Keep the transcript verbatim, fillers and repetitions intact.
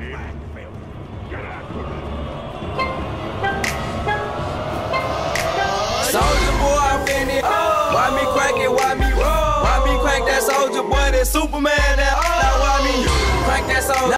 Soldier boy, I'm finna. Why me crack it? Why me roll? Why me crack that soldier boy? That Superman.